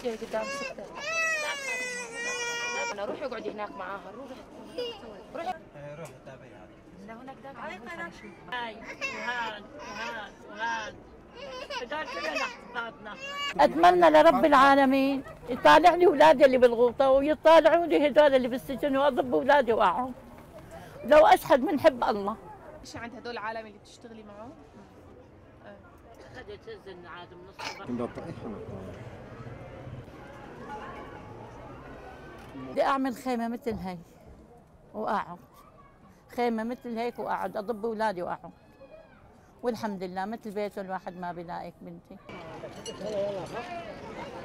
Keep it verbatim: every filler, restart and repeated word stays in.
موجودة قدام ستة. أنا روحي اقعدي هناك معاها، روحي روحي روحي تابعيها. لا هناك تابعي. هاي وهاد وهاد وهاد هدول كلهم احفادنا. اتمنى لرب العالمين يطالع لي اولادي اللي بالغوطه ويطالعوا لي هدول اللي بالسجن واضب اولادي واعهم. لو اشهد من حب الله. ايش عند هدول العالم اللي بتشتغلي معهم؟ خدت تزن عاد من الصبح. بدي اعمل خيمه مثل هي واقعد، خيمه مثل هيك واقعد اضب اولادي واقعد، والحمد لله مثل بيته الواحد ما بلاقيك بنتي.